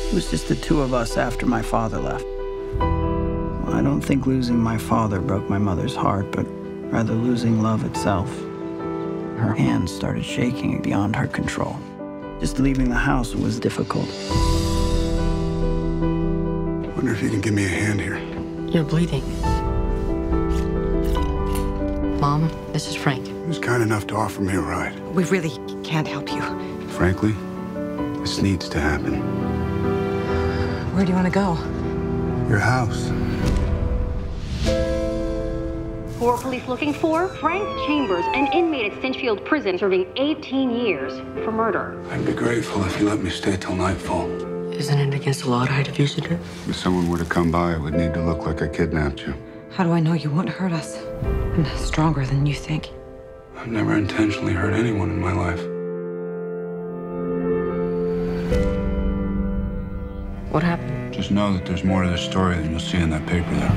It was just the two of us after my father left. I don't think losing my father broke my mother's heart, but rather losing love itself. Her hands started shaking beyond her control. Just leaving the house was difficult. Wonder if you can give me a hand here. You're bleeding. Mom, this is Frank. He was kind enough to offer me a ride. We really can't help you. Frankly, this needs to happen. Where do you want to go? Your house. Who are police looking for? Frank Chambers, an inmate at Stinchfield Prison serving 18 years for murder. I'd be grateful if you let me stay till nightfall. Isn't it against the law to hide a fugitive? If someone were to come by, it would need to look like I kidnapped you. How do I know you won't hurt us? I'm stronger than you think. I've never intentionally hurt anyone in my life. What happened? Just know that there's more to the story than you'll see in that paper there.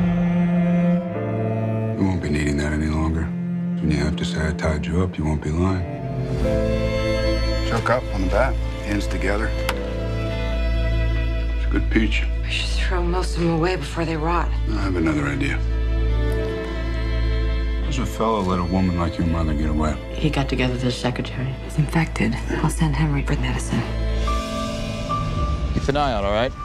You won't be needing that any longer. When you have to say I tied you up, you won't be lying. Choke up on the bat, hands together. It's a good peach. I should throw most of them away before they rot. I have another idea. Does a fellow let a woman like your mother get away? He got together with his secretary. He's infected. I'll send Henry for medicine. Keep an eye out, all right?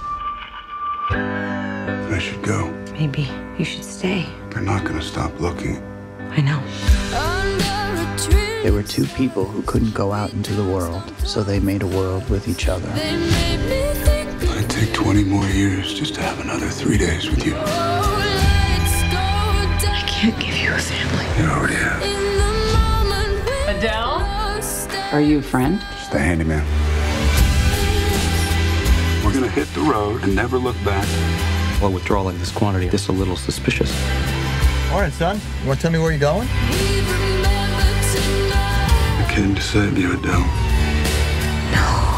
I should go. Maybe you should stay. They're not going to stop looking. I know. They were two people who couldn't go out into the world, so they made a world with each other. I'd take 20 more years just to have another 3 days with you. I can't give you a family. You already have. Adele? Are you a friend? Just a handyman. We're going to hit the road and never look back. Well, withdrawal in this quantity, this is a little suspicious. All right, son. You want to tell me where you're going? I came to save you, Adele. No.